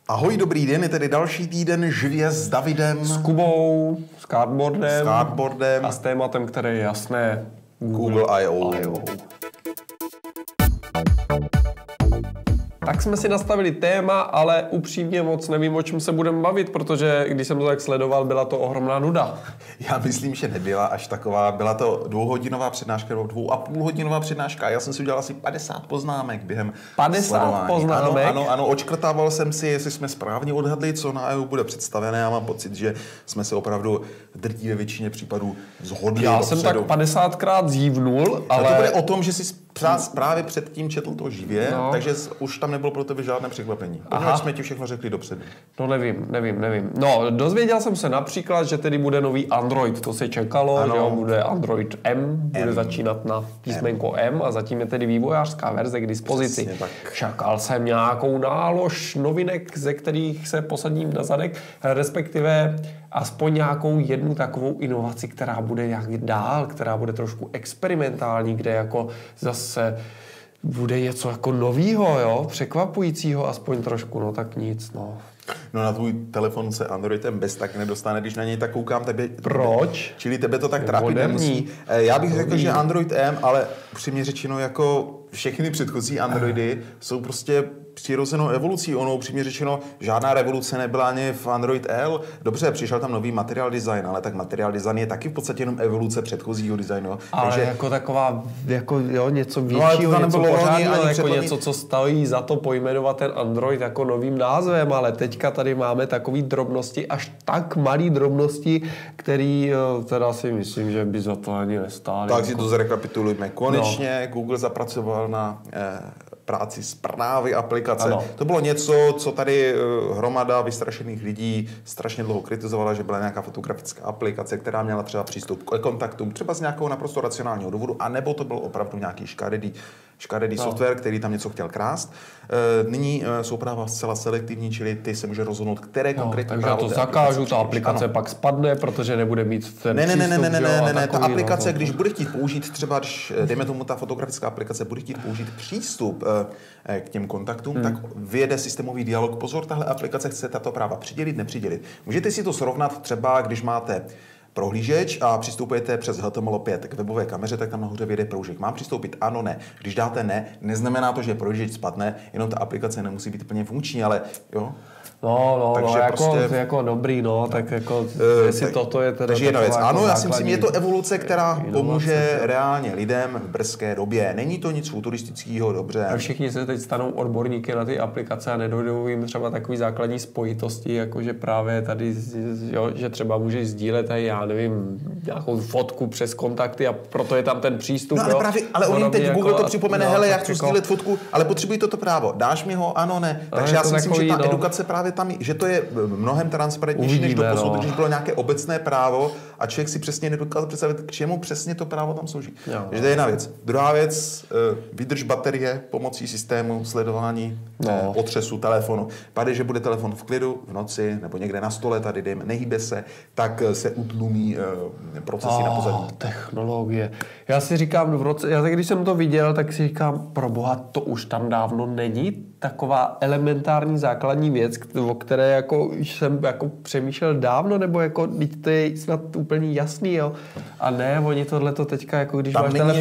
Ahoj, dobrý den, je tedy další týden živě s Davidem. S Kubou, s Cardboardem A s tématem, které je jasné. Google I.O. Tak jsme si nastavili téma, ale upřímně moc nevím, o čem se budeme bavit, protože když jsem to tak sledoval, byla to ohromná nuda. Já myslím, že nebyla až taková. Byla to 2hodinová přednáška, nebo 2,5hodinová přednáška a já jsem si udělal asi 50 poznámek během 50 sledování. poznámek? Ano, očkrtával jsem si, jestli jsme správně odhadli, co na EU bude představené. Já mám pocit, že jsme se opravdu v drtivé většině případů shodli. Já jsem tak 50krát zívnul, ale... To bude o tom, že si právě předtím četl to živě, takže už tam nebylo pro tebe žádné překvapení. Protože jsme ti všechno řekli dopředu. No nevím. No, dozvěděl jsem se například, že tedy bude nový Android. To se čekalo, ano. Že jo, bude Android M, bude začínat na písmenko M a zatím je tedy vývojářská verze k dispozici. Čekal jsem nějakou nálož novinek, ze kterých se posadím na zadek, respektive aspoň nějakou jednu takovou inovaci, která bude jak dál, která bude trošku experimentální, kde jako zase bude něco jako novýho, jo, překvapujícího aspoň trošku, no tak nic, no. No na tvůj telefon se Androidem bez tak nedostane, když na něj tak koukám. Proč? Čili tebe to tak trápit nemusí. Já bych řekl, že Android M, ale přímě řečeno jako všechny předchozí Androidy jsou prostě přirozenou evolucí. Ono upřímně řečeno, žádná revoluce nebyla ani v Android L. Dobře, přišel tam nový material design, ale tak material design je taky v podstatě jenom evoluce předchozího designu. Ale takže jako taková, jako jo, něco většího, něco pořádného, jako něco, co stojí za to pojmenovat ten Android jako novým názvem, ale teďka tady máme takový drobnosti, až tak malý drobnosti, který teda si myslím, že by za to ani nestály. Tak si to zrekapitulujeme. Konečně Google zapracoval na práci zprávy aplikace. Ano. To bylo něco, co tady hromada vystrašených lidí strašně dlouho kritizovala, že byla nějaká fotografická aplikace, která měla třeba přístup k kontaktům, třeba z nějakého naprosto racionálního důvodu, anebo to byl opravdu nějaký škaredý software, který tam něco chtěl krást. Nyní jsou práva zcela selektivní, čili ty se může rozhodnout, které konkrétní právo. Takže to zakážu, ta aplikace pak spadne, protože nebude mít ten přístup. Ne, ta aplikace, když bude chtít použít třeba, dejme tomu ta fotografická aplikace, bude chtít použít přístup k těm kontaktům, tak vyjede systémový dialog. Pozor, tahle aplikace chce tato práva přidělit, nepřidělit. Můžete si to srovnat třeba, když máte prohlížeč a přistupujete přes HTML5 k webové kameře, tak tam nahoře vyjede proužek. Mám přistoupit? Ano, ne. Když dáte ne, neznamená to, že prohlížeč spadne, jenom ta aplikace nemusí být plně funkční, ale jo. Takže jako dobrý, tak jako, jestli toto je teda... Takže jedna věc, ano, já si myslím, je to evoluce, která pomůže reálně lidem v brzké době. Není to nic futuristického, dobře. A všichni se teď stanou odborníky na ty aplikace a nedojdou jim třeba takový základní spojitosti, jako že právě tady, jo, že třeba můžeš sdílet, já nevím, nějakou fotku přes kontakty a proto je tam ten přístup. No ale právě, ale on teď Google to připomene, hele, já chci sdílet fotku, ale potřebuji toto právo. Dáš mi ho? Ano, ne. Takže já si myslím, že ta edukace právě tam, že to je mnohem transparentnější než doposud, když bylo nějaké obecné právo a člověk si přesně nedokázal představit, k čemu přesně to právo tam slouží. Takže to je jedna věc. Druhá věc, vydrž baterie pomocí systému sledování otřesu telefonu. Padej, že bude telefon v klidu v noci nebo někde na stole, tady dejme, nehýbe se, tak se utlumí procesy na pozadí. Technologie. Já si říkám, když jsem to viděl, tak si říkám, proboha, to už tam dávno není taková elementární základní věc, o které jako jsem jako přemýšlel dávno, nebo jako teď to je snad úplně jasný, jo. A ne, oni tohleto teďka, jako když tam máš telefon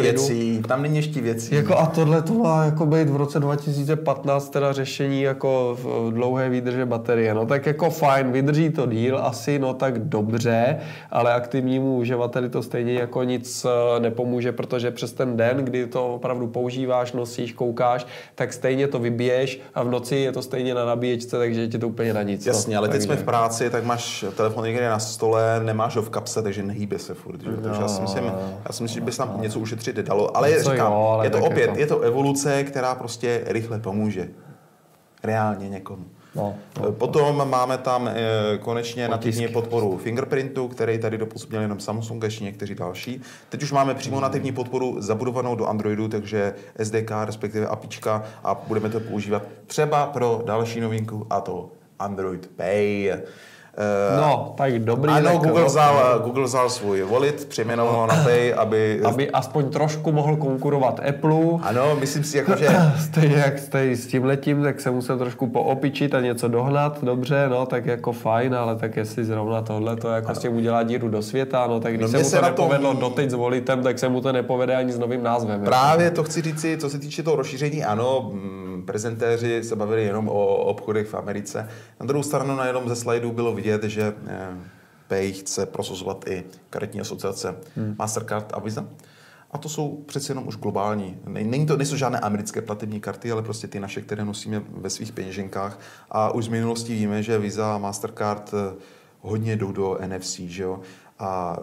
tam není ještě věcí. Jako a tohle to má jako být v roce 2015 teda řešení jako v dlouhé výdrže baterie. No tak jako fajn, vydrží to díl asi, no tak dobře, ale aktivnímu uživateli to stejně jako nic nepomůže, protože přes ten den, kdy to opravdu používáš, nosíš, koukáš, tak stejně to vybiješ a v noci je to stejně na nabíječce, takže je ti to úplně na nic. Jasně, ale teď jsme v práci, tak máš telefon někde na stole, nemáš ho v kapse, takže nehýbe se furt. Takže já si myslím, že by se tam něco ušetřit dalo. Ale říkám, je to evoluce, která prostě rychle pomůže. Reálně někomu. Potom máme tam konečně nativní podporu fingerprintu, který tady doposud měl jenom Samsung a ještě někteří další. Teď už máme přímo nativní podporu zabudovanou do Androidu, takže SDK, respektive APIčka, a budeme to používat třeba pro další novinku, a to Android Pay. No, tak dobrý. Ano, Google vzal svůj Wallet, přejmenoval na Pay, aby aspoň trošku mohl konkurovat Apple. Ano, myslím si, jako, že... Stejně jak s tímhletím, tak se musel trošku poopičit a něco dohnat, dobře, no, tak jako fajn, ale tak jestli zrovna tohle to jako s tím udělá díru do světa, no, tak když se mu to nepovedlo doteď s Walletem, tak se mu to nepovede ani s novým názvem. Právě to chci říci, co se týče toho rozšíření, ano, prezentéři se bavili jenom o obchodech v Americe. Na druhou stranu na jednom ze slajdů bylo vidět, že Pay chce prosazovat i karetní asociace Mastercard a Visa. A to jsou přece jenom už globální. Nejsou žádné americké platební karty, ale prostě ty naše, které nosíme ve svých peněženkách. A už z minulosti víme, že Visa a Mastercard hodně jdou do NFC, že jo? A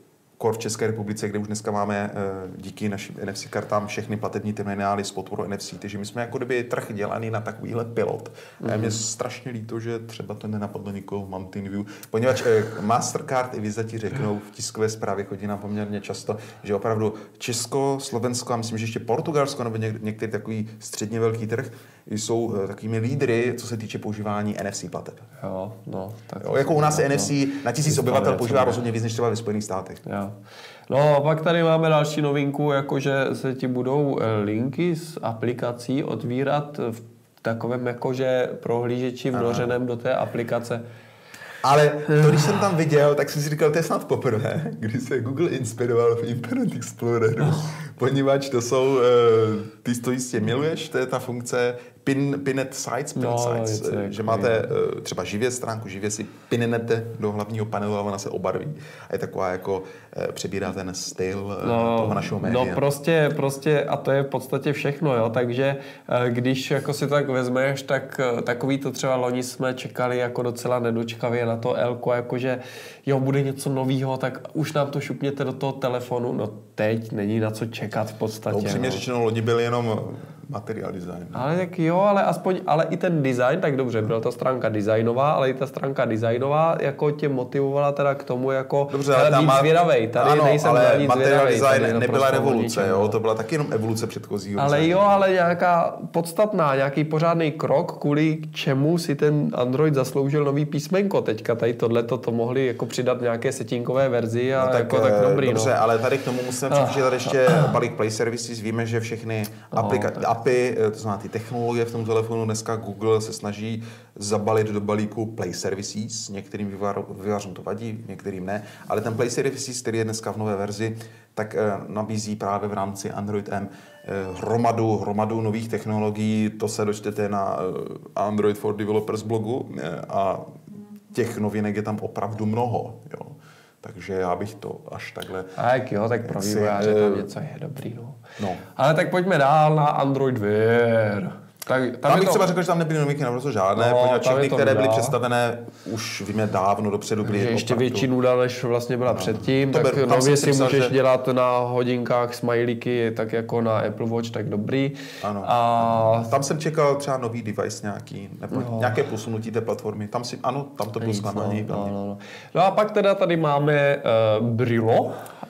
v České republice, kde už dneska máme díky našim NFC kartám všechny platební terminály s podporou NFC, takže my jsme jako kdyby trh dělaný na takovýhle pilot. A je mě strašně líto, že třeba to nenapadlo nikoho v Mountain View, poněvadž Mastercard i Visa ti řeknou v tiskové zprávě, chodí nám poměrně často, že opravdu Česko, Slovensko a myslím, že ještě Portugalsko nebo některý takový středně velký trh jsou takovými lídry, co se týče používání NFC plateb. Jo, no. Tak jako u nás je NFC na 1000 obyvatel používá rozhodně víc než třeba ve Spojených státech. Jo. No a pak tady máme další novinku, jakože se ti budou linky z aplikací otvírat v takovém jakože prohlížeči vnořeném do té aplikace. Ale to, když jsem tam viděl, tak jsem si říkal, to je snad poprvé, kdy se Google inspiroval v Internet Exploreru, poněvadž to jsou, ty to jistě miluješ, to je ta funkce Pinned Sites, že máte třeba živě stránku, živě si pinnete do hlavního panelu a ona se obarví. A je taková jako přebírá ten styl toho našeho média. No prostě a to je v podstatě všechno, jo, takže když jako si tak vezmeš, tak takový to třeba loni jsme čekali jako docela nedočkavě na to Elko, jakože jo, bude něco novýho, tak už nám to šupněte do toho telefonu, no teď není na co čekat v podstatě. Upřímně řečeno, loni byl jenom materiál design. Ale tak jo, ale i ten design, tak dobře, byla ta stránka designová, ale i ta stránka designová jako tě motivovala teda k tomu jako být zvědavej. Tady ano, nejsem ale nic materiál zvědavej, design nebyla revoluce, jo, to byla taky jenom evoluce předchozího. Ale designu. Jo, ale nějaká podstatná, nějaký pořádný krok, kvůli čemu si ten Android zasloužil nový písmenko. Teďka tady tohleto to mohli jako přidat nějaké settingové verzi a no tak dobrý. Dobře, ale tady k tomu musíme přičítat ještě balík Play Services. Víme, že všechny API, to znamená ty technologie v tom telefonu, dneska Google se snaží zabalit do balíku Play Services. Některým vývojářům to vadí, některým ne. Ale ten Play Services, který je dneska v nové verzi, tak nabízí právě v rámci Android M hromadu nových technologií. To se dočtete na Android for Developers blogu a těch novinek je tam opravdu mnoho. Jo. Takže já bych to až takhle... Tak jo, tak pro vývojáře tam něco je dobrý. No. Ale tak pojďme dál na Android Wear. Tam bych třeba řekl, že tam nebyly novinky naprosto žádné, poněvadž všechny, které byly představené, už víme dávno dopředu byly ještě opravdu větší nuda, než vlastně byla předtím, tak nově si můžeš dělat na hodinkách smajlíky, tak jako na Apple Watch, tak dobrý. Ano. A tam jsem čekal třeba nový device nějaký, nebo nějaké posunutí té platformy. Tam to bylo zklamání. No a pak teda tady máme Brillo,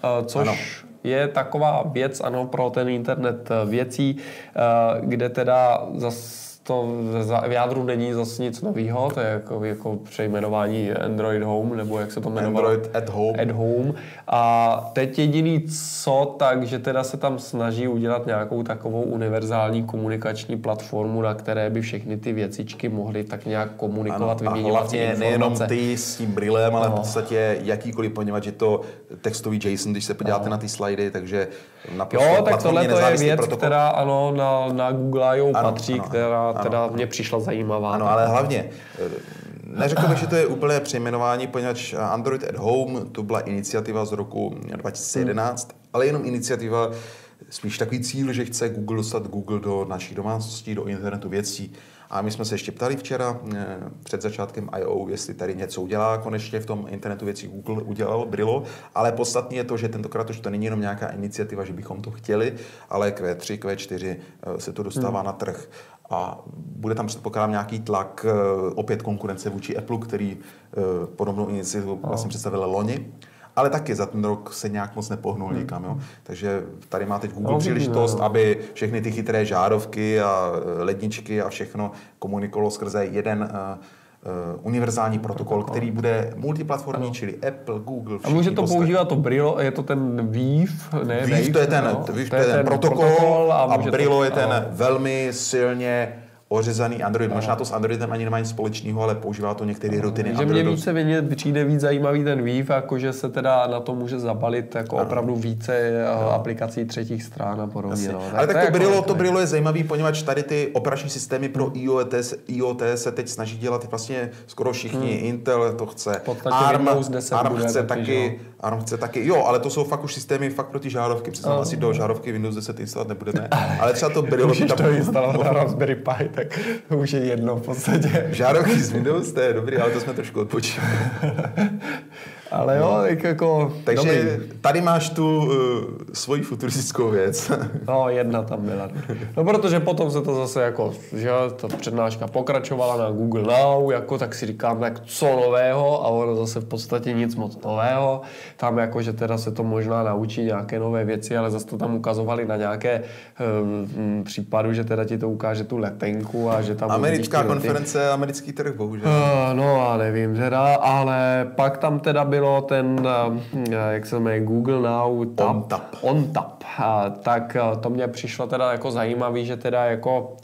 což je taková věc, ano, pro ten internet věcí, kde teda zase to v jádru není zase nic novýho, to je jako přejmenování Android Home, nebo jak se to jmenovalo? Android at Home. A teď jediný co, takže teda se tam snaží udělat nějakou takovou univerzální komunikační platformu, na které by všechny ty věcičky mohly tak nějak komunikovat, vyměňovat informace. Nejenom ty s tím brýlem, ale v podstatě jakýkoliv, poněvadž je to textový JSON, když se podíváte na ty slidy, takže naprosto jo, tak tohle to je věc, protokol, která ano, na Google I.O. patří, která teda mě přišla zajímavá. Ano, ale hlavně neřekl bych, že to je úplné přejmenování, poněvadž Android at Home to byla iniciativa z roku 2011, ale jenom iniciativa, spíš takový cíl, že chce Google dostat Google do našich domácností, do internetu věcí. A my jsme se ještě ptali včera před začátkem I.O., jestli tady něco udělá konečně v tom internetu věcí Google udělal Brillo, ale podstatné je to, že tentokrát už to není jenom nějaká iniciativa, že bychom to chtěli, ale Q3, Q4 se to dostává na trh. A bude tam předpokládám nějaký tlak, opět konkurence vůči Apple, který podobnou iniciativu vlastně představil loni. Ale taky za ten rok se nějak moc nepohnul nikam. Jo? Takže tady má teď Google příležitost, aby všechny ty chytré žárovky a ledničky a všechno komunikovalo skrze jeden univerzální protokol, který bude multiplatformní, čili Apple, Google, všichni. A může to používat to Brillo, je to ten Weave, ne? Weave to je ten protokol a Brillo je ten velmi silně ořezaný Android. Možná to s Androidem ani nemá nic společného, ale používá to některé rutiny Androidu. Že mě přijde víc zajímavý ten Weave, jakože se teda na to může zabalit jako opravdu více aplikací třetích stran a podobně. No. Ale tak to Brillo je zajímavý, poněvadž tady ty operační systémy pro IoT se teď snaží dělat vlastně skoro všichni. Intel to chce, ARM chce taky. Jo, ale to jsou fakt už systémy fakt pro ty žárovky. Přiznám, asi do žárovky Windows 10 instalovat nebudeme. Ale třeba to Brillo... Můžeš to instalovat na Raspberry Pi, tak to už je jedno v podstatě. Žárovky z Windows, to je dobrý, ale to jsme trošku odpočívali. Ale jo, jako... Takže dobrý. Tady máš tu svoji futuristickou věc. No, jedna tam byla. No, protože potom se to zase jako, že ta přednáška pokračovala na Google Now, jako tak si říkám, tak co nového, a ono zase v podstatě nic moc nového. Tam jako, že teda se to možná naučí nějaké nové věci, ale zase to tam ukazovali na nějaké případu, že teda ti to ukáže tu letenku a že tam... Americká konference, americký trh, bohužel. No a nevím teda, ale pak tam teda bylo ten, jak se jmenuje, Google Now OnTap. Tak to mě přišlo teda jako zajímavý, že teda jako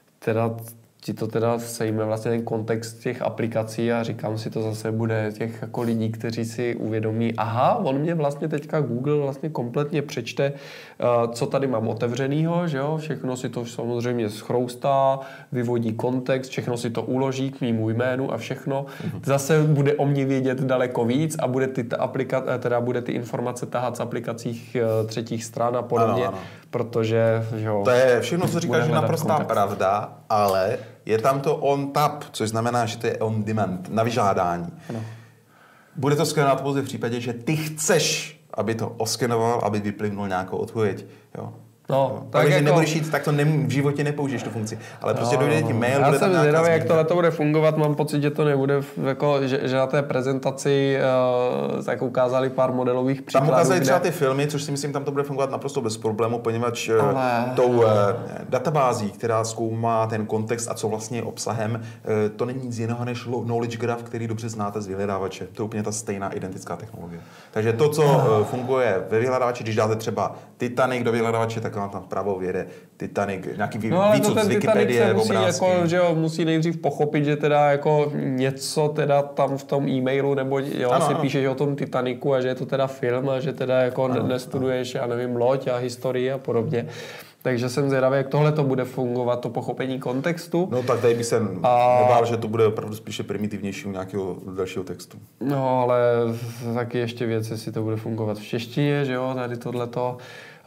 ti to teda sejme vlastně ten kontext těch aplikací a říkám si, to zase bude těch jako lidí, kteří si uvědomí, aha, on mě vlastně teďka Google vlastně kompletně přečte, co tady mám otevřenýho, že jo, všechno si to samozřejmě schroustá, vyvodí kontext, všechno si to uloží k mému jménu a všechno. Zase bude o mě vědět daleko víc a bude bude ty informace tahat z aplikacích třetích stran a podobně, ano. Protože, že jo. To je všechno, co říkáš, je naprostá pravda, ale je tam to on tap, což znamená, že to je on demand, na vyžádání. Ano. Bude to skenovat pouze v případě, že ty chceš, aby to oskenoval, aby vyplivnul nějakou odpověď. Jo. No, tak jako... nebudeš jít, tak to v životě nepoužiješ tu funkci. Ale prostě dojde ti mail, bude tam nějaká změna. Já jsem zvědavý, jak tohle to bude fungovat, mám pocit, že to nebude, jako, že na té prezentaci tak ukázali pár modelových příkladů. Tam ukázali třeba ty filmy, což si myslím, tam to bude fungovat naprosto bez problému, poněvadž tou databází, která zkoumá ten kontext a co vlastně je obsahem, to není nic jiného než knowledge graph, který dobře znáte z vyhledávače. To je úplně ta stejná identická technologie. Takže to, co funguje ve vyhledávači, když dáte třeba Titanic do vyhledávače, tak vám tam vpravo vyjede Titanic, nějaký výcud z Wikipedie, obrázky. Jako, že jo, musí nejdřív pochopit, že teda jako něco teda tam v tom e-mailu, nebo jo, ano, si píšeš o tom Titanicu a že je to teda film a že teda jako nestuduješ, já nevím, loď a historii a podobně. Takže jsem zvědavý, jak tohle to bude fungovat, to pochopení kontextu. No tak tady bych se nebál, že to bude opravdu spíše primitivnější u nějakého dalšího textu. No ale taky ještě věc, jestli to bude fungovat v češtině, že jo, tady tohleto.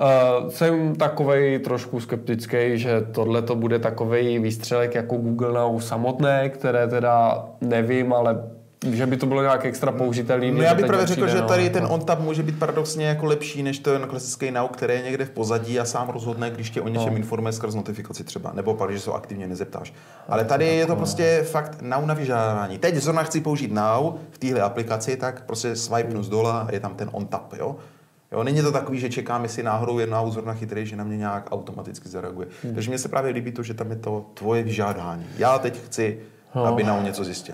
Jsem takovej trošku skeptický, že tohle to bude takovej výstřelek jako Google Now samotné, které teda nevím, ale že by to bylo nějak extra použitelný. No já bych právě řekl, že tady ten OnTap může být paradoxně jako lepší než ten klasický Now, který je někde v pozadí a sám rozhodne, když tě o něčem informuje skrz notifikaci třeba, nebo pak, že se aktivně nezeptáš. Ale tady je to prostě fakt Now na vyžádání. Teď zrovna chci použít Now v téhle aplikaci, tak prostě swipenu z dola a je tam ten OnTap, jo? Jo, není to takový, že čekám, jestli náhodou je Now zrovna chytrý, že na mě nějak automaticky zareaguje. Takže mně se právě líbí to, že tam je to tvoje vyžádání. Já teď chci, aby Now něco zjistil.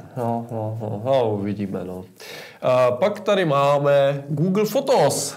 Uvidíme, no. Pak tady máme Google Photos.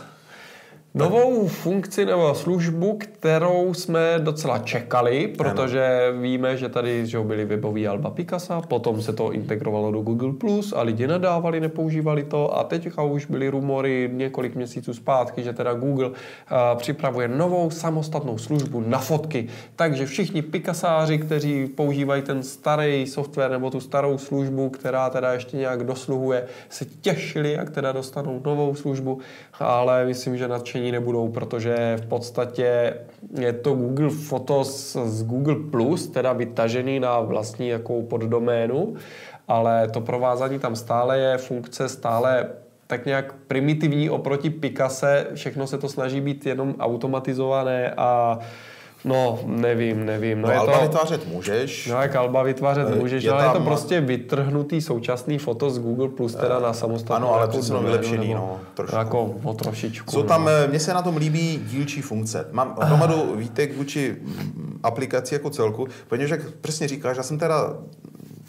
Novou funkci nebo službu, kterou jsme docela čekali, protože víme, že tady byly webový alba Picasa, potom se to integrovalo do Google+, a lidi nadávali, nepoužívali to a teďka už byly rumory několik měsíců zpátky, že teda Google připravuje novou samostatnou službu na fotky. Takže všichni Picasáři, kteří používají ten starý software nebo tu starou službu, která teda ještě nějak dosluhuje, se těšili, jak teda dostanou novou službu, ale myslím, že nadšení nebudou, protože v podstatě je to Google Photos z Google+, teda vytažený na vlastní jakou poddoménu, ale to provázání tam stále je, funkce stále tak nějak primitivní oproti Picase, všechno se to snaží být jenom automatizované a no, nevím. No alba vytvářet můžeš. No, jak alba vytvářet můžeš, ale je to prostě vytrhnutý současný foto z Google Plus teda na samostatnou. Ano, ale přesně vylepšený, trošku. Jako o trošičku. Jsou tam, mně se na tom líbí dílčí funkce. Mám hromadu výtek vůči aplikaci jako celku, protože jak přesně říkáš, já jsem teda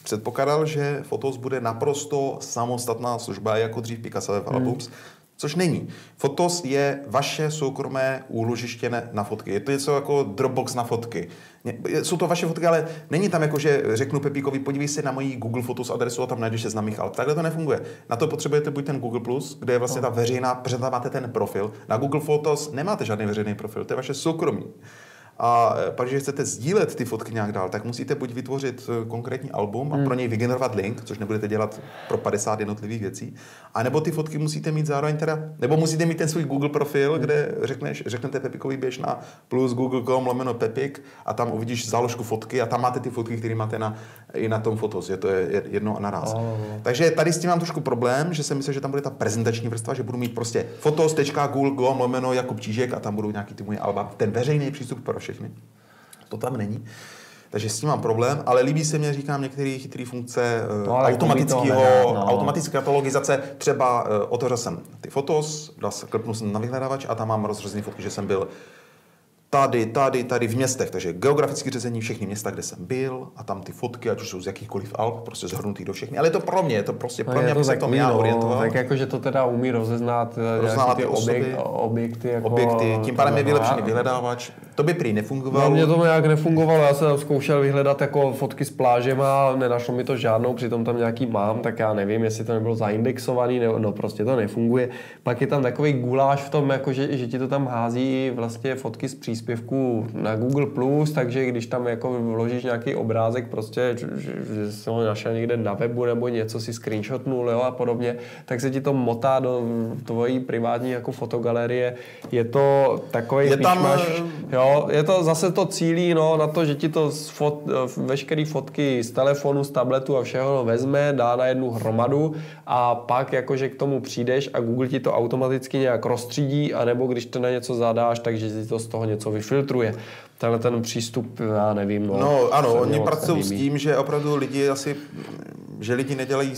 předpokládal, že Fotos bude naprosto samostatná služba, jako dřív Picassowe Albums, což není. Fotos je vaše soukromé úložiště na fotky. Je to něco jako Dropbox na fotky. Jsou to vaše fotky, ale není tam jako, že řeknu Pepíkovi, podívej se na moji Google Fotos adresu a tam najdeš známých alb. Takhle to nefunguje. Na to potřebujete buď ten Google+, kde je vlastně ta veřejná, protože tam máte ten profil. Na Google Fotos nemáte žádný veřejný profil, to je vaše soukromí. A pak, když chcete sdílet ty fotky nějak dál, tak musíte buď vytvořit konkrétní album a pro něj vygenerovat link, což nebudete dělat pro 50 jednotlivých věcí, a nebo ty fotky musíte mít zároveň teda, nebo musíte mít ten svůj Google profil, kde řeknete Pepikovi běž na plus google.com/Pepik a tam uvidíš záložku fotky a tam máte ty fotky, které máte i na tom Fotos. Je to jedno naraz. Takže tady s tím mám trošku problém, že jsem myslel, že tam bude ta prezentační vrstva, že budu mít prostě fotos.google.com/Jakub Čížek a tam budou nějaký ty moje alba. Ten veřejný přístup pro všechny. To tam není. Takže s tím mám problém, ale líbí se mně, říkám, některé chytré funkce automatické katalogizace. Třeba otevřel jsem ty Fotos, klepnul jsem na vyhledávač a tam mám rozřazené fotky, že jsem byl tady v městech, takže geografické řazení všechny města, kde jsem byl a tam ty fotky, ať už jsou z jakýchkoliv alb, prostě zhrnutý do všechny, ale je to pro mě, aby se to já orientoval. Tak jakože to teda umí rozeznat ty objekty. Tím pádem je vylepšený vyhledávač. To by prý nefungovalo. No, mě to nějak nefungovalo, já jsem zkoušel vyhledat jako fotky s plážema, nenašlo mi to žádnou, přitom tam nějaký mám, tak já nevím, jestli to nebylo zaindexovaný, no prostě to nefunguje. Pak je tam takový guláš v tom, jako že ti to tam hází vlastně fotky z příspěvků na Google+, takže když tam jako vložíš nějaký obrázek, prostě, že jsi ho našel někde na webu nebo něco si screenshotnul, jo, a podobně, tak se ti to motá do tvojí privátní jako fotogalerie. Je to takový píšmaš, jo, je to zase to cílí na to, že ti to veškeré fotky z telefonu, z tabletu a všeho vezme, dá na jednu hromadu a pak jakože k tomu přijdeš a Google ti to automaticky nějak rozstřídí, anebo když to na něco zadáš, takže ti to z toho něco vyfiltruje. Tenhle ten přístup, já nevím. No ano, oni pracují s tím, že opravdu lidi nedělají...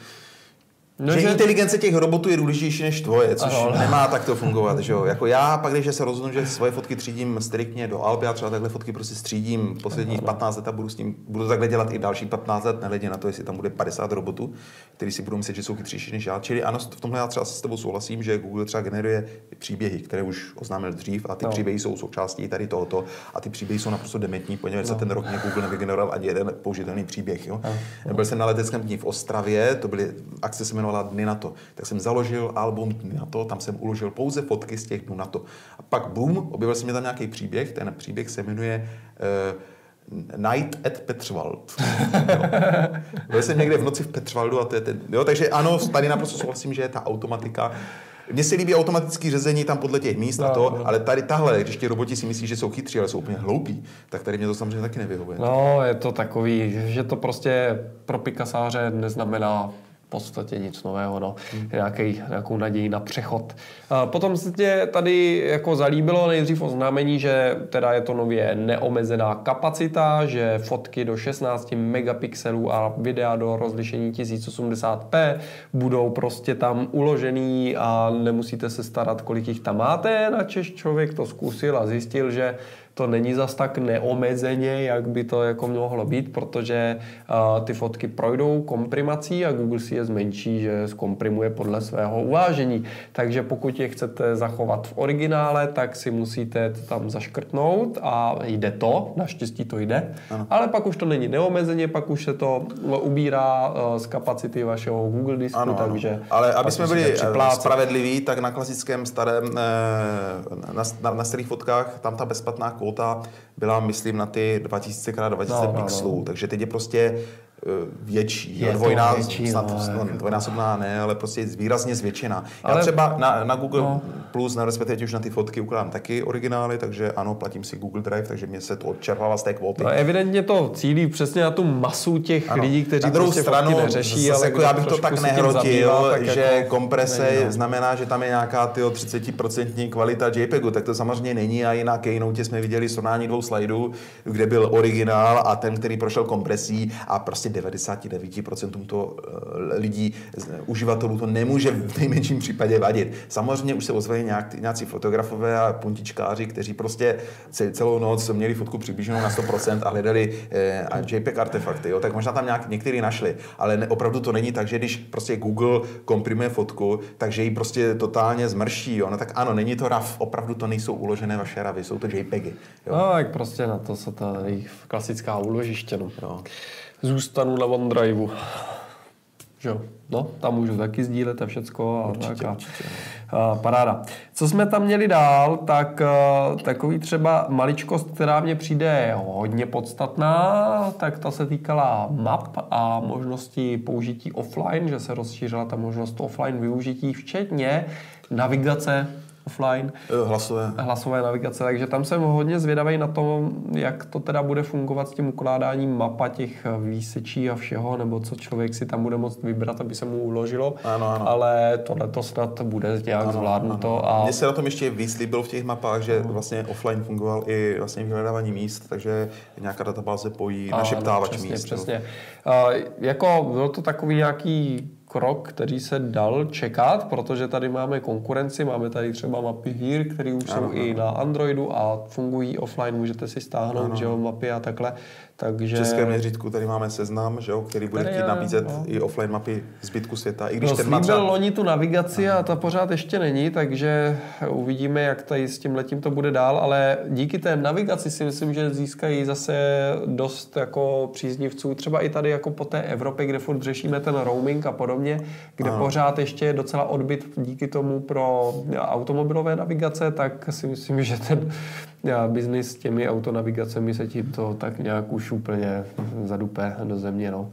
že inteligence těch robotů je důležitější než tvoje, což nemá takto fungovat, že jo. Jako já pak, když se rozhodnu, že svoje fotky třídím striktně do alb, já třeba takhle fotky prostě střídím posledních 15 let a budu takhle dělat i další 15 let, nehledě na to, jestli tam bude 50 robotů, kteří si budou myslet, že jsou chytřejší než já. Čili ano, v tomhle já třeba s tebou souhlasím, že Google třeba generuje příběhy, které už oznámil dřív a ty příběhy jsou součástí tady tohoto a ty příběhy jsou naprosto dementní, poněvadž za ten rok mě Google nevygeneroval ani jeden použitelný příběh, jo. Byl jsem na leteckém dni v Ostravě, to byly akce se jmenovala Dny NATO. Tak jsem založil album Dny NATO, tam jsem uložil pouze fotky z těch dnů NATO. A pak boom, objevil se mi tam nějaký příběh, ten příběh se jmenuje Night at Petrwald. Byl jsem někde v noci v Petrwaldu a to je ten, jo, takže ano, tady naprosto souhlasím, že je ta automatika. Mně se líbí automatické řezení tam podle těch míst a to, ale tady tahle, když ti roboti si myslí, že jsou chytří, ale jsou úplně hloupí, tak tady mě to samozřejmě taky nevyhovuje. No, je to takový, že to prostě pro Picassáře neznamená v podstatě nic nového, nějakou naději na přechod. Potom se tě tady jako zalíbilo nejdřív oznámení, že teda je to nově neomezená kapacita, že fotky do 16 megapixelů a videa do rozlišení 1080p budou prostě tam uložený a nemusíte se starat, kolik jich tam máte. Načež člověk to zkusil a zjistil, že to není zas tak neomezeně, jak by to jako mohlo být, protože ty fotky projdou komprimací a Google si je zmenší, že zkomprimuje podle svého uvážení. Takže pokud je chcete zachovat v originále, tak si musíte to tam zaškrtnout a jde to, naštěstí to jde, ale pak už to není neomezeně, pak už se to ubírá z kapacity vašeho Google disku, takže... Ale aby jsme byli spravedliví, tak na klasickém starém, na starých fotkách, tam ta bezplatná kvóta byla, myslím, na ty 2000x2000 pixelů, takže teď je prostě větší, dvojnásobná ne, ale prostě výrazně zvětšená. Já třeba na Google Plus, respektive už na ty fotky ukládám taky originály, takže ano, platím si Google Drive, takže mě se to odčerpává z té kvóty. No, evidentně to cílí přesně na tu masu těch lidí, kteří prostě fotky neřeší, ale jako já bych to tak nehrotil, že jako komprese znamená, že tam je nějaká 30% kvalita JPEGu, tak to samozřejmě není a i na Keynote jsme viděli srovnání 2 slajdů, kde byl originál a ten, který prošel kompresí a prostě 99% to lidí, uživatelů to nemůže v nejmenším případě vadit. Samozřejmě už se ozvali nějací fotografové a puntičkáři, kteří prostě celou noc měli fotku přiblíženou na 100% a hledali JPEG artefakty, jo? Tak možná tam některý našli, ale opravdu to není tak, že když prostě Google komprimuje fotku, takže ji prostě totálně zmrší, jo? No tak ano, není to RAW, opravdu to nejsou uložené vaše RAWy, jsou to JPEGy. Jo? No, tak prostě na to se ta klasická úložiště, no. Jo. Zůstanu na OneDriveu. Jo. No, tam můžu taky sdílet a všecko. A určitě. Paráda. Co jsme tam měli dál, tak takový třeba maličkost, která mně přijde hodně podstatná, tak ta se týkala map a možnosti použití offline, že se rozšířila ta možnost offline využití, včetně navigace offline. Hlasové navigace, takže tam jsem hodně zvědavý na to, jak to teda bude fungovat s tím ukládáním mapa těch výsečí a všeho, nebo co člověk si tam bude moct vybrat, aby se mu uložilo. Ano. Ale tohle to snad bude nějak zvládnuto. A mně se na tom ještě víc líbilo v těch mapách, že vlastně offline fungoval i vlastně vyhledávání míst, takže nějaká databáze pojí našeptávač míst. Přesně. Jako byl to takový nějaký krok, který se dal čekat, protože tady máme konkurenci, máme tady třeba mapy Here, které už jsou i na Androidu a fungují offline, můžete si stáhnout, že jo, mapy a takhle. Takže... V českém měřítku tady máme Seznam, že jo, který bude chtít nabízet i offline mapy zbytku světa. I když ten má třeba... loni tu navigaci a ta pořád ještě není, takže uvidíme, jak tady s tím letím to bude dál, ale díky té navigaci si myslím, že získají zase dost jako příznivců, třeba i tady jako po té Evropě, kde furt řešíme ten roaming a podobně, kde pořád ještě je docela odbyt díky tomu pro automobilové navigace, tak si myslím, že ten biznis s těmi autonavigacemi se tím to tak nějak už úplně zadupe do země. No.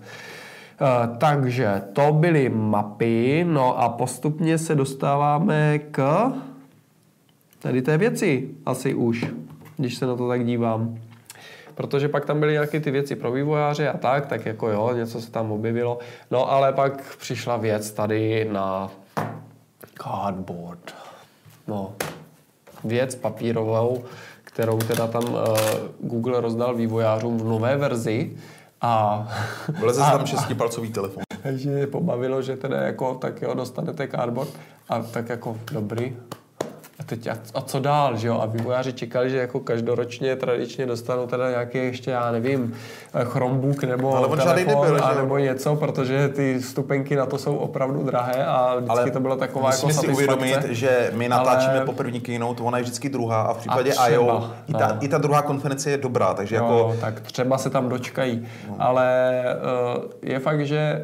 Takže to byly mapy, no a postupně se dostáváme k tady té věci asi už, když se na to tak dívám. Protože pak tam byly nějaké ty věci pro vývojáře a tak jako jo, něco se tam objevilo. No ale pak přišla věc tady na Cardboard. No, věc papírovou, kterou teda tam Google rozdal vývojářům v nové verzi. A vleze tam 6palcový telefon. Takže mě pobavilo, že teda jako tak jo, dostanete Cardboard a tak jako dobrý. A teď a co dál, že jo? A vývojáři čekali, že jako každoročně tradičně dostanou teda nějaký ještě, já nevím, Chromebook nebo telefon a nebo něco, protože ty stupenky na to jsou opravdu drahé a vždycky to byla taková jako satisfakce. Musíme si uvědomit, že my natáčíme po první keynote, ona je vždycky druhá a v případě I.O. i ta druhá konference je dobrá, takže jo, jako... tak třeba se tam dočkají, ale je fakt, že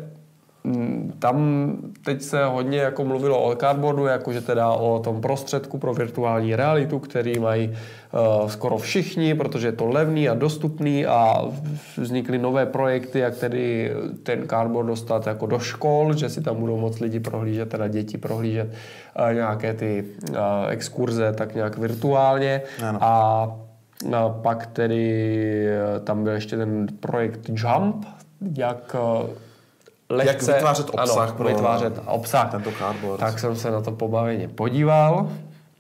tam teď se hodně jako mluvilo o Cardboardu, jakože teda o tom prostředku pro virtuální realitu, který mají skoro všichni, protože je to levný a dostupný a vznikly nové projekty, jak tedy ten Cardboard dostat jako do škol, že si tam budou moc lidi prohlížet, teda děti prohlížet nějaké ty exkurze tak nějak virtuálně. Ano. A pak tedy tam byl ještě ten projekt Jump, jak vytvářet obsah pro vytvářet obsah. Tento Cardboard. Tak jsem se na to pobaveně podíval.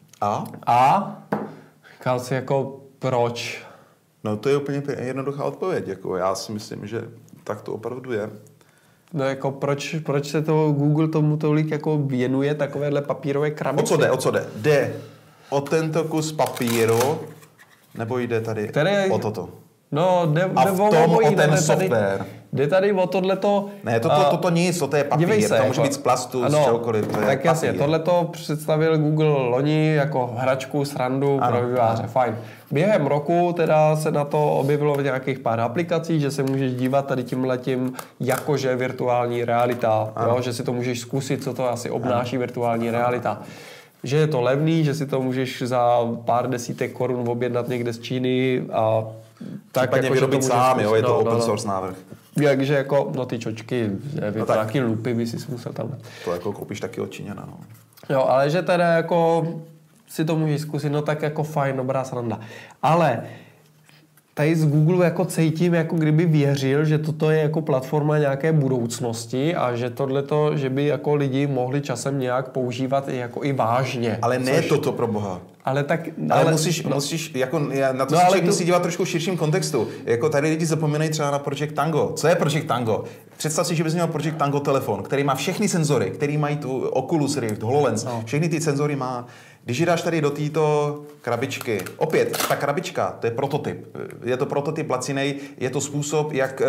A říkal si jako proč? No to je úplně jednoduchá odpověď. Jako já si myslím, že tak to opravdu je. No jako proč se to Google tomu tolik jako věnuje takovéhle papírové krabici? O co jde? Jde o tento kus papíru, nebo jde tady o toto? No, jde o ten software. Jde tady o tohleto... Ne, toto nic, to je papír, to může být z plastu, z čehokoliv, to je tak jasně, tohleto představil Google loni jako hračku, srandu pro vývojáře, fajn. Během roku teda se na to objevilo v nějakých pár aplikací, že se můžeš dívat tady tímhletím jakože virtuální realita, jo? Že si to můžeš zkusit, co to asi obnáší virtuální realita. Že je to levný, že si to můžeš za pár desítek korun objednat někde z Číny a tak jako, vyrobit sám, jo, je to open source návrh. Takže jako, no ty čočky, taky lupy by si musel tam. To jako koupíš taky od Číňana, no. Jo, ale že teda jako si to můžeš zkusit, no tak jako fajn, dobrá sranda. Ale tady z Google jako cítím, jako kdyby věřil, že toto je jako platforma nějaké budoucnosti a že tohleto, že by jako lidi mohli časem nějak používat jako i vážně. Ale ne toto pro boha. Ale musíš jako na to se musí dívat trošku v širším kontextu. Jako tady lidi zapomínají třeba na Project Tango. Co je Project Tango? Představ si, že bys měl Project Tango telefon, který má všechny senzory, který mají tu Oculus Rift, HoloLens, všechny ty senzory má. Když ji dáš tady do této krabičky, opět, ta krabička, to je prototyp. Je to prototyp lacinej, je to způsob, jak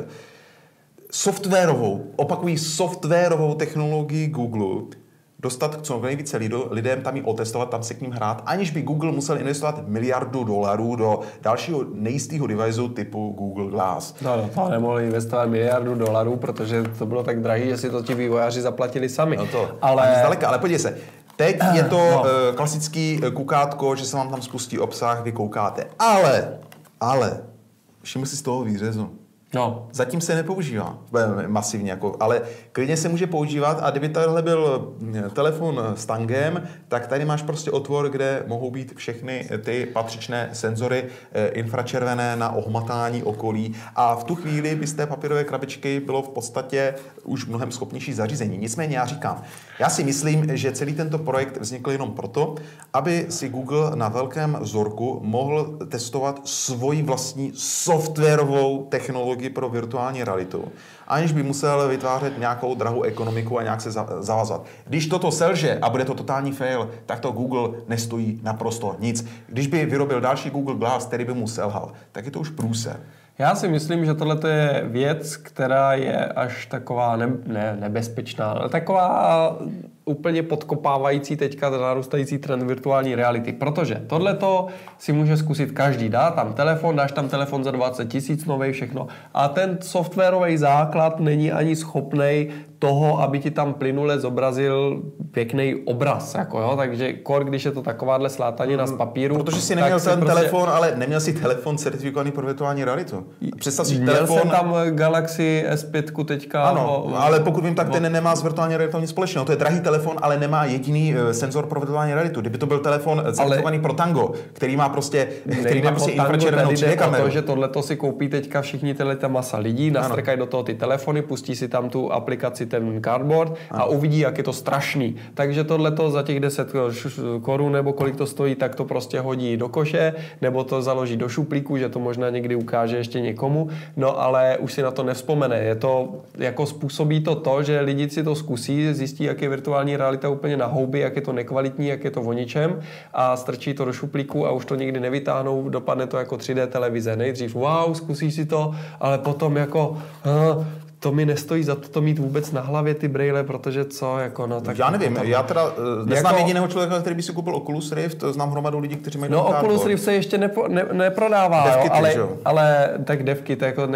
softwarovou technologii Google dostat co nejvíce lidem, tam ji otestovat, tam se k ním hrát, aniž by Google musel investovat $1 miliardu do dalšího nejistého deviceu typu Google Glass. No, to nemohli investovat $1 miliardu, protože to bylo tak drahý, že si to ti vývojáři zaplatili sami. No to, ale podívej se, teď je to klasický kukátko, že se vám tam spustí obsah, vy koukáte. Ale, všiml si z toho výřezu. No. Zatím se nepoužívá masivně, ale klidně se může používat a kdyby tohle byl telefon s tangem, tak tady máš prostě otvor, kde mohou být všechny ty patřičné senzory infračervené na ohmatání okolí a v tu chvíli by z té papírové krabičky bylo v podstatě už mnohem schopnější zařízení. Nicméně já říkám, já si myslím, že celý tento projekt vznikl jenom proto, aby si Google na velkém vzorku mohl testovat svoji vlastní softwarovou technologii pro virtuální realitu, aniž by musel vytvářet nějakou drahou ekonomiku a nějak se zavazat. Když toto selže a bude to totální fail, tak to Google nestojí naprosto nic. Když by vyrobil další Google Glass, který by mu selhal, tak je to už průser. Já si myslím, že tohle je věc, která je až taková nebezpečná, ale taková úplně podkopávající teďka narůstající trend virtuální reality, protože tohleto si může zkusit každý. Dáš tam telefon za 20 000 novej, všechno. A ten softwarový základ není ani schopnej toho, aby ti tam plynule zobrazil pěkný obraz. Takže když je to takováhle slátanina z papíru. Protože si neměl ten telefon, ale neměl si telefon certifikovaný pro virtuální realitu. Představ si telefon. Měl jsem tam Galaxy S5 teďka. Ano, ale pokud vím, tak ten nemá s virtuální realitou nic společného. To je drahý telefon, ale nemá jediný senzor pro virtuální realitu. Kdyby to byl telefon certifikovaný pro Tango, který má prostě infračervenou 3D kameru. Protože tohleto si koupí teďka všichni ta masa lidí, nastrkají do toho ty telefony, pustí si tam tu aplikaci ten cardboard a uvidí, jak je to strašný. Takže tohleto za těch 10 korun nebo kolik to stojí, tak to prostě hodí do koše, nebo to založí do šuplíku, že to možná někdy ukáže ještě někomu, no ale už si na to nevzpomene. Je to, jako způsobí to, že lidi si to zkusí, zjistí, jak je virtuální realita úplně na houby, jak je to nekvalitní, jak je to o ničem a strčí to do šuplíku a už to nikdy nevytáhnou, dopadne to jako 3D televize. Nejdřív wow, zkusíš si to, ale potom jako to mi nestojí za to mít vůbec na hlavě ty brejle, protože co, tak... Já nevím, já teda neznám jediného člověka, který by si koupil Oculus Rift, znám hromadu lidí, kteří mají Oculus Rift se ještě neprodává, ale tak devky,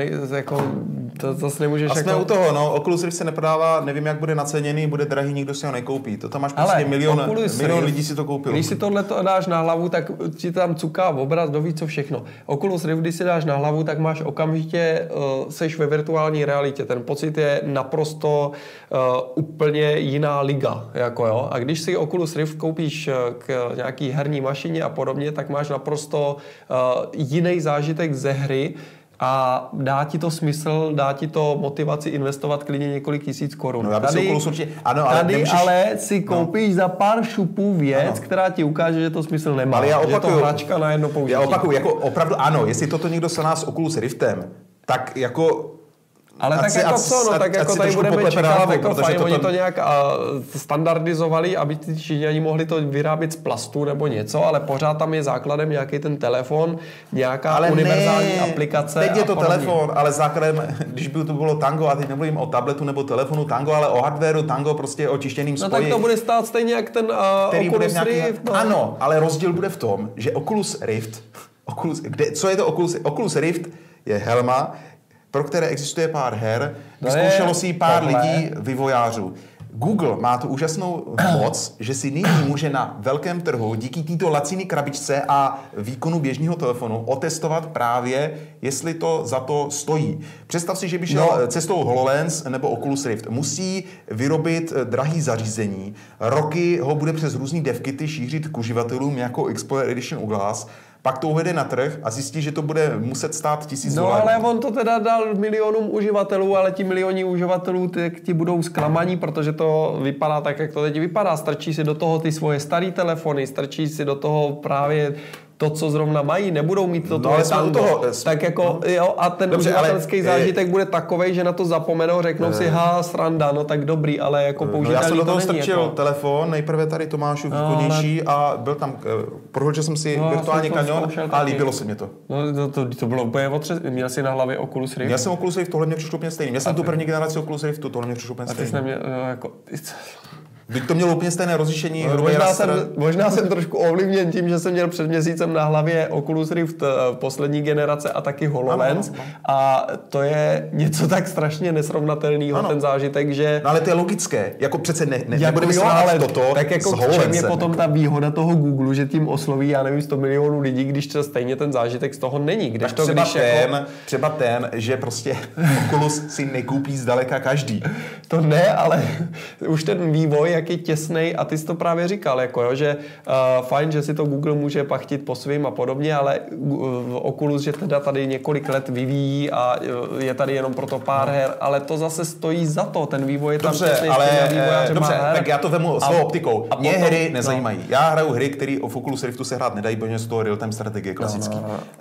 to zase nemůžeš... A jsme u toho, Oculus Rift se neprodává, nevím, jak bude naceněný, bude drahý, nikdo si ho nekoupí. To tam máš prostě milion lidí si to koupil. Když si tohle dáš na hlavu, tak ti tam cuká obraz, doví co všechno. Oculus Rift, když si dáš na hlavu, tak máš okamžitě, seš ve virtuální realitě. Ten pocit je naprosto úplně jiná liga. A když si Oculus Rift koupíš k nějaký herní mašině a podobně, tak máš naprosto jiný zážitek ze hry, a dá ti to smysl, dá ti to motivaci investovat klidně několik tisíc korun. Ale si koupíš za pár šupů věc, která ti ukáže, že to smysl nemá. Ale že to hračka na jedno použití. Já opakuju, opravdu ano, jestli toto někdo se nás s Oculus Riftem, tak ale tak tady budeme čekat, fajn, oni to nějak standardizovali, aby ty Číňani mohli to vyrábět z plastu nebo něco, ale pořád tam je základem nějaký ten telefon, nějaká univerzální aplikace. Teď je to telefon, ale základem, když by to bylo Tango, a teď nemluvím o tabletu nebo telefonu Tango, ale o hardwareu Tango, prostě o tištěným spoji. No tak to bude stát stejně jak ten Oculus Rift. Ano, ale rozdíl bude v tom, že Oculus Rift, co je to Oculus Rift? Je helma, pro které existuje pár her, vyzkoušelo si pár lidí, vývojářů. Google má tu úžasnou moc, že si nyní může na velkém trhu díky této laciné krabičce a výkonu běžného telefonu otestovat právě, jestli to za to stojí. Představ si, že by šel cestou HoloLens nebo Oculus Rift. Musí vyrobit drahý zařízení, roky ho bude přes různý devkity šířit k uživatelům jako Explorer Edition u Glass, pak to uvede na trh a zjistí, že to bude muset stát $1000. No ale on to teda dal milionům uživatelů, ale ti miliony uživatelů ti budou zklamaní, protože to vypadá tak, jak to teď vypadá. Strčí si do toho ty svoje staré telefony, strčí si do toho právě to, co zrovna mají, nebudou mít to tvoje toho, tak jako, jo, a ten uživatelský zážitek bude takovej, že na to zapomenou, řeknou si, sranda, no tak dobrý, ale jako použitelný já jsem do toho to není. strčil jako telefon, nejprve tady Tomášův výkonnější a byl tam, prohodil jsem si virtuální kanion a líbilo se mě to. No to bylo úplně měl jsi na hlavě Oculus Rift? Měl jsem Oculus Rift, tohle mě přišlo úplně stejný. Měl jsem tu první generaci Oculus Riftu, tohle mě přišlo úplně stejný. A ty jsi neměl, jako... Byť to mělo úplně stejné rozlišení. Možná jsem trošku ovlivněn tím, že jsem měl před měsícem na hlavě Oculus Rift poslední generace a taky HoloLens. Ano. A to je něco tak strašně nesrovnatelného, ten zážitek, že... No ale to je logické. Jako přece nebudeme srovnávat toto tak jako s HoloLensem. je potom ta výhoda toho Google, že tím osloví, já nevím, 100 milionů lidí, když třeba stejně ten zážitek z toho není. Třeba ten, že prostě Oculus si nekoupí zdaleka každý. To ne, ale už ten vývoj, jak je těsnej, a ty jsi to právě říkal, jako jo, že fajn, že si to Google může pachtit po svým a podobně, ale Oculus, že teda tady několik let vyvíjí a je tady jenom proto pár her, ale to zase stojí za to, ten vývoj je tam těsnej. Dobře, tak já to vemu svou optikou. Mě hry nezajímají. Já hraju hry, které v Oculus Riftu se hrát nedají, protože z toho real-time strategie klasický.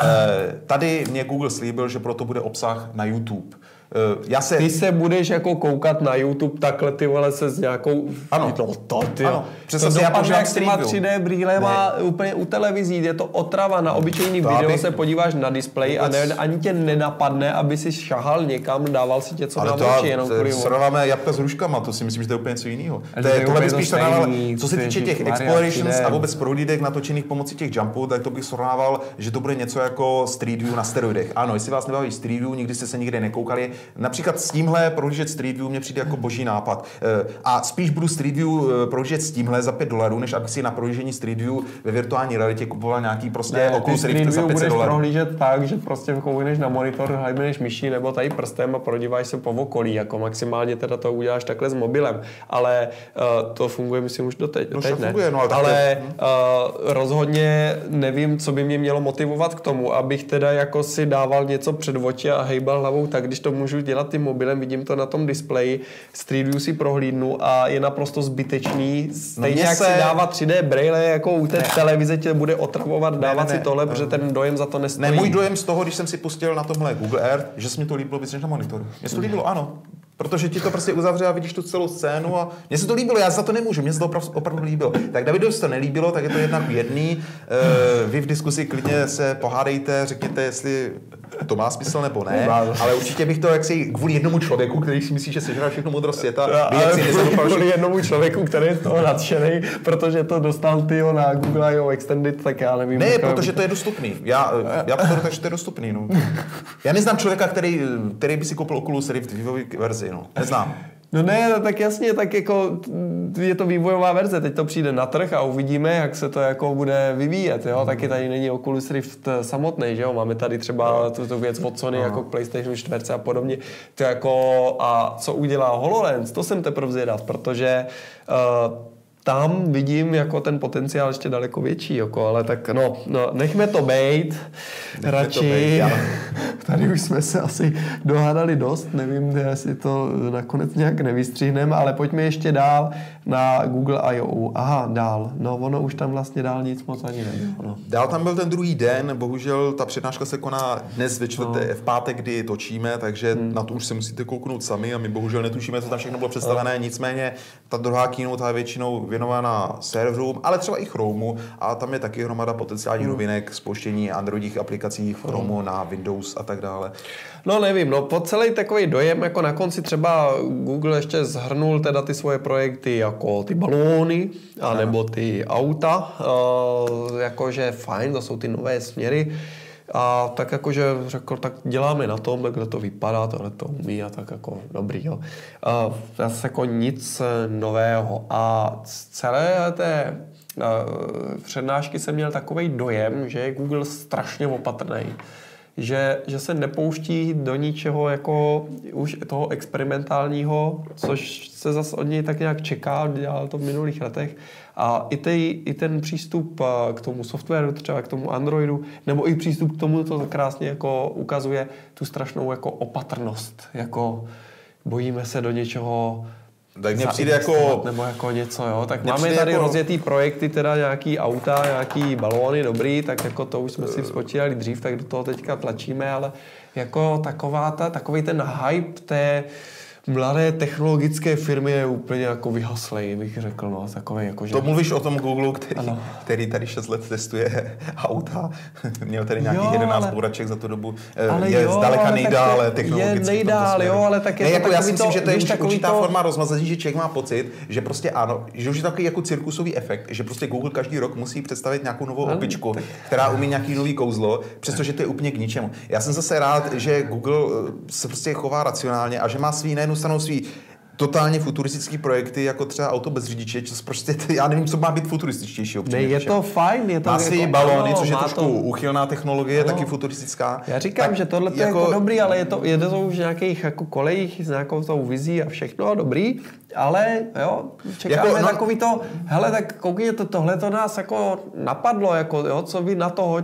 Tady mě Google slíbil, že proto bude obsah na YouTube. Ty se budeš jako koukat na YouTube takhle, ty vole, se s nějakou... Ano. Ano. Přesně si já používám s těma 3D brýlema úplně u televizí. Je to otrava. Na obyčejný video se podíváš na displej a ani tě nenapadne, aby si šahal někam, dával si něco na oči. Jenom kvůli srovnáme jabka s hruškama, to si myslím, že to je úplně něco jiného. Tohle bych spíš srovnával, co se týče těch explorations a vůbec prohlídek natočených pomocí těch jumpů, tak to bych srovnával, že to bude něco jako Street View na steroidech. Ano, jestli vás nebaví Street View, nikdy jste se nikde nekoukali. Například s tímhle prohlížet Street View mě přijde jako boží nápad. A spíš budu Street View prohlížet s tímhle za $5, než aby si na prohlížení Street View ve virtuální realitě kupoval nějaký prostě Oculus Rift za $500. Budeš prohlížet tak, že prostě koukneš na monitor, hladneš myší nebo tady prstem a prodíváš se po okolí, jako maximálně teda to uděláš takhle s mobilem, ale to funguje, myslím, už doteď. Funguje, no, ale rozhodně nevím, co by mě mělo motivovat k tomu, abych teda jako si dával něco před oči a hejbal hlavou tak, když to můžu dělat tím mobilem, vidím to na tom displeji, Street View si prohlídnu a je naprosto zbytečný. Stejně jak si dává 3D braille, jako u té televize tě bude otravovat, dávat si tohle, protože ten dojem za to nestojí. Můj dojem z toho, když jsem si pustil na tomhle Google Earth, že se mi to líbilo víc než na monitoru. Mně se to líbilo, ano. Protože ti to prostě uzavře a vidíš tu celou scénu a mně se to líbilo, já za to nemůžu, mně se to opravdu líbilo. Tak Davidovi se to nelíbilo, tak je to jednak jedný. Vy v diskusi klidně se pohádejte, řekněte, jestli to má smysl nebo ne, ale určitě bych to jaksi kvůli jednomu člověku, který si myslí, že sežral všechno moudrost světa, kvůli jednomu člověku, který je z toho nadšený, protože to dostal tyho na Google I.O. Extended, tak já nevím. Ne, protože to je dostupný. Já to beru tak, že to je dostupný. No. Já neznám člověka, který by si koupil Oculus Rift vývojový verzi. No. Neznám. No ne, tak jasně, tak jako je to vývojová verze, teď to přijde na trh a uvidíme, jak se to jako bude vyvíjet, jo, taky tady není Oculus Rift samotný, že jo, máme tady třeba tu věc od Sony, jako PlayStation 4 a podobně, to jako, a co udělá HoloLens, to jsem teprve zvědav, protože tam vidím jako ten potenciál ještě daleko větší, jako, ale tak no nechme to bejt, radši. Tady už jsme se asi dohádali dost, nevím, jestli to nakonec nějak nevystřihneme, ale pojďme ještě dál na Google I.O. Aha, dál. No ono už tam vlastně dál nic moc ani nebylo. No. Dál tam byl ten druhý den, bohužel ta přednáška se koná dnes v pátek, kdy točíme, takže na to už se musíte kouknout sami a my bohužel netušíme, co tam všechno bylo představené, nicméně ta druhá keynote je většinou věnovaná serverům, ale třeba i Chromeu a tam je taky hromada potenciálních novinek, spouštění androidních aplikací v Chromeu na Windows a tak dále. No nevím, po celý takový dojem, jako na konci třeba Google ještě zhrnul teda ty svoje projekty jako ty balóny, anebo ty auta, jakože fajn, to jsou ty nové směry. A tak jakože řekl, tak děláme na tom, takhle to vypadá, tohle to umí a tak jako dobrý, jo. Zase jako nic nového. A z celé té přednášky jsem měl takovej dojem, že je Google strašně opatrný. že se nepouští do ničeho jako už toho experimentálního, což se zase od něj tak nějak čeká, dělal to v minulých letech. A i ten přístup k tomu softwaru, třeba k tomu Androidu, nebo i přístup k tomu, to krásně jako ukazuje tu strašnou jako opatrnost, jako bojíme se do něčeho tak mně přijde jako... nebo jako něco, jo. Tak máme tady jako... rozjetý projekty, teda nějaký auta, nějaký balóny, dobrý, tak jako to už jsme si spočítali dřív, tak do toho teďka tlačíme, ale jako takový ten hype té mladé technologické firmy je úplně jako vyhaslej, bych řekl, no, takový jako, že... To mluvíš o tom Google, který tady 6 let testuje auta, měl tady nějakých 11 bouraček za tu dobu, je zdaleka nejdále technologicky. Je nejdál, jo, ale tak je ne, to jako já si myslím, že to je už takový určitá forma rozmazení, že člověk má pocit, že prostě ano, že už je takový jako cirkusový efekt, že prostě Google každý rok musí představit nějakou novou opičku, která umí nějaký nový kouzlo, přestože to je úplně k ničemu. Já jsem zase rád, že Google se prostě chová racionálně a že má svý na jednu stranu svý totálně futuristický projekty, jako třeba auto bez řidiče, prostě, já nevím, co má být futurističtější. Ne, je to fajn, je to má si jako, balóny, což je trošku úchylná technologie, taky futuristická. Já říkám, tak, že tohle je jako dobrý, ale je to už v nějakých jako kolejích s nějakou tou vizí a všechno dobrý, ale jo, čekáme jako, takový to, hele, tak koukněte, tohle to nás jako napadlo, jako jo, co vy na to,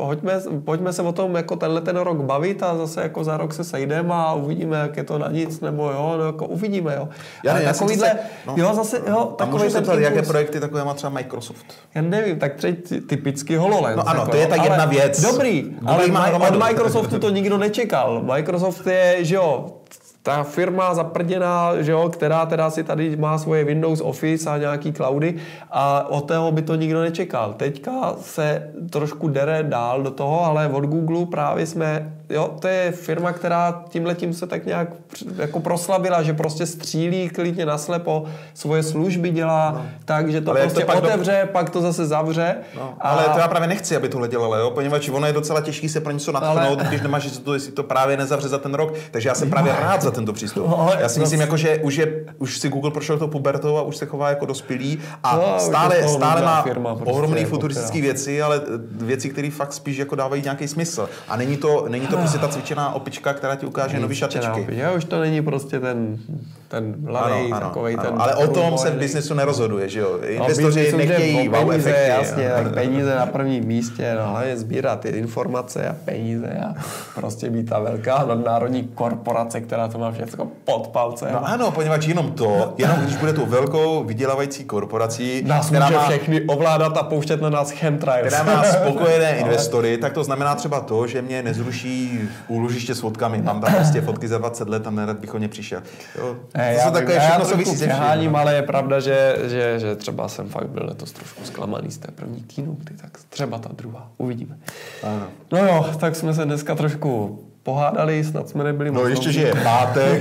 pojďme se o tom jako ten rok bavit a zase jako za rok se sejdeme a uvidíme, jak je to na nic, nebo jo, no, jako uvidíme, jo. Já nevím, takovýhle, jo, zase, jo, takový ten impuls. Jaké projekty takové má třeba Microsoft? Já nevím, tak typicky HoloLens. No ano, jako, to je ta jedna věc. Dobrý, ale od Microsoftu to nikdo nečekal. Microsoft je, že jo, ta firma zaprděná, že jo, která teda si tady má svoje Windows Office a nějaký cloudy a od toho by to nikdo nečekal. Teďka se trošku dere dál do toho, ale od Google právě jsme, jo, to je firma, která tímhletím se tak nějak jako proslavila, že prostě střílí klidně naslepo, svoje služby dělá, takže to ale prostě to otevře, pak to zase zavře. No, ale to já právě nechci, aby tohle dělala, jo, poněvadž ono je docela těžký se pro něco natchnout, když nemáš jistotu, jestli to právě nezavře za ten rok, takže já jsem právě rád za tento přístup. No, já si myslím, jako, že už si Google prošel tou pubertou a už se chová jako dospělý a stále má firma, prostě, ohromný futuristické věci, ale věci, které fakt spíš jako dávají nějaký smysl. A není to prostě ta cvičená opička, která ti ukáže nový šatečky. Už to není prostě ten mladý takovej ten... Ale o tom se v biznesu nerozhoduje, že jo? Investoři nechtějí wow efekty. Jasně, tak peníze na prvním místě, no hlavně sbírat ty informace a peníze a prostě být ta velká nadnárodní korporace, která to má všechno pod palcem. No ano, poněvadž jenom když bude tou velkou vydělávající korporací, nás která může všechny ovládat a pouštět na nás chemtrails. Která má spokojené investory, tak to znamená třeba to, že mě nezruší úložiště s fotkami. Mám tam prostě fotky za 20 let a nerad bych o ně přišel. Jo. Já trošku přeháním, ale je pravda, že třeba jsem fakt byl letos trošku zklamaný z té první keynote, tak třeba ta druhá. Uvidíme. Ano. No jo, tak jsme se dneska trošku pohádali, snad jsme nebyli moc. No ještě, že je pátek.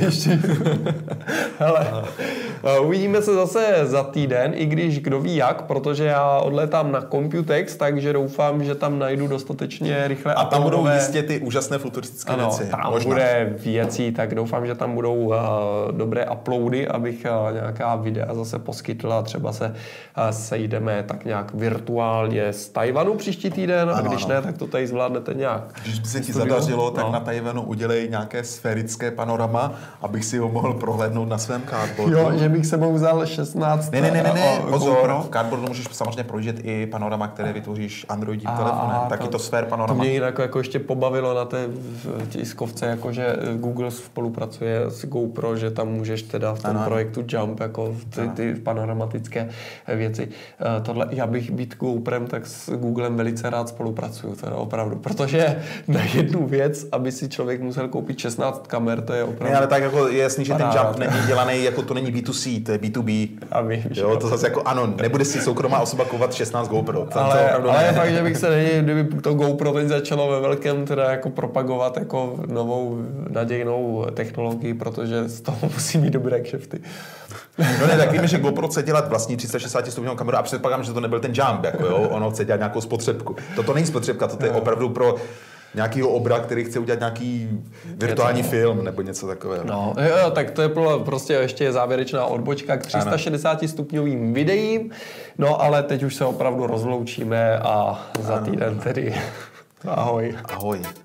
Hele, uvidíme se zase za týden, i když kdo ví jak, protože já odletám na Computex, takže doufám, že tam najdu dostatečně rychle. A tam budou jistě ty úžasné futuristické věci. Tam bude věcí, tak doufám, že tam budou dobré uploady, abych nějaká videa zase poskytl a třeba se sejdeme tak nějak virtuálně z Tajvanu příští týden a když ne, tak to tady zvládnete nějak. Když by se ti zadařilo, tak na Tajvanu udělej nějaké sférické panorama, abych si ho mohl prohlédnout na svém cardboardu. Jo, že bych sebou vzal 16. Ne, pozor, v cardboardu můžeš samozřejmě projíždět i panorama, které vytvoříš Androidím telefonem, taky to sfér panorama. To mě jinak jako ještě pobavilo na té tiskovce, jakože Google spolupracuje s GoPro, že tam můžeš teda v tom projektu Jump, jako ty panoramatické věci. Tohle, já bych být GoPrem, tak s Googlem velice rád spolupracuju, teda opravdu, protože na jednu věc, aby si člověk musel koupit 16 kamer, to je opravdu... Ne, ale tak jako je jasný, že ten Jump není dělaný, jako to není B2C, to je B2B. A víš, jo, to zase jako ano, nebude si soukromá osoba kupovat 16 GoPro. Ale je fakt, že bych se kdyby to GoPro teď začalo ve velkém teda jako propagovat jako novou nadějnou technologii, protože z toho musí mít dobré kšefty. No ne, tak víme, že GoPro chce dělat vlastní 360 stupňovou kameru a předpokládám, že to nebyl ten Jump, jako jo, ono chce dělat nějakou spotřebku. Toto není spotřebka, to je opravdu pro nějakýho obra, který chce udělat nějaký virtuální film nebo něco takového. No, jo, tak to je prostě ještě závěrečná odbočka k 360 stupňovým videím, no ale teď už se opravdu rozloučíme a za týden tedy ahoj. Ahoj.